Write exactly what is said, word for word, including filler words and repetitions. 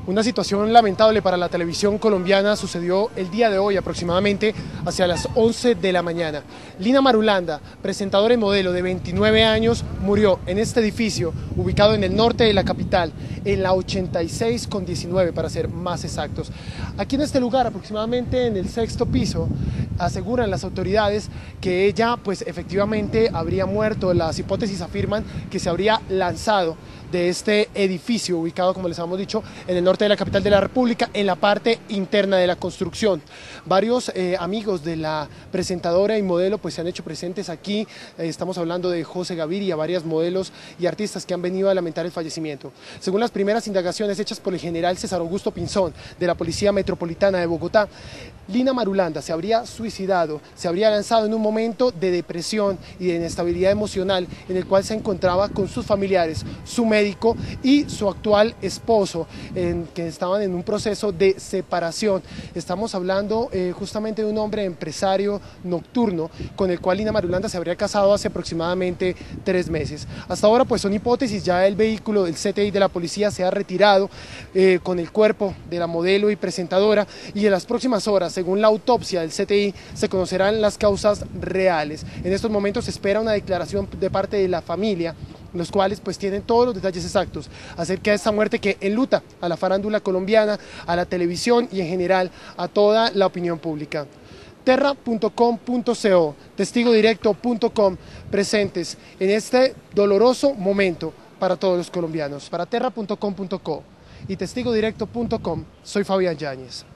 Una situación lamentable para la televisión colombiana sucedió el día de hoy, aproximadamente hacia las once de la mañana. Lina Marulanda, presentadora y modelo de veintinueve años, murió en este edificio ubicado en el norte de la capital, en la ochenta y seis con diecinueve para ser más exactos. Aquí en este lugar, aproximadamente en el sexto piso, aseguran las autoridades que ella pues efectivamente habría muerto. Las hipótesis afirman que se habría lanzado de este edificio ubicado, como les hemos dicho, en el norte de la capital de la República, en la parte interna de la construcción. Varios eh, amigos de la presentadora y modelo pues se han hecho presentes aquí. Eh, estamos hablando de José Gaviria, varias modelos y artistas que han venido a lamentar el fallecimiento. Según las primeras indagaciones hechas por el general César Augusto Pinzón de la Policía Metropolitana de Bogotá, Lina Marulanda se habría suicidado, se habría lanzado en un momento de depresión y de inestabilidad emocional en el cual se encontraba con sus familiares, su médico y su actual esposo, en que estaban en un proceso de separación. Estamos hablando eh, justamente de un hombre empresario nocturno con el cual Lina Marulanda se habría casado hace aproximadamente tres meses. Hasta ahora pues son hipótesis, ya el vehículo del C T I de la policía se ha retirado eh, con el cuerpo de la modelo y presentadora, y en las próximas horas, según la autopsia del C T I, se conocerán las causas reales. En estos momentos se espera una declaración de parte de la familia, los cuales pues tienen todos los detalles exactos acerca de esta muerte que enluta a la farándula colombiana, a la televisión y en general a toda la opinión pública. terra punto com punto co, testigo directo punto com, presentes en este doloroso momento para todos los colombianos. Para terra punto com punto co y testigo directo punto com, soy Fabián Yáñez.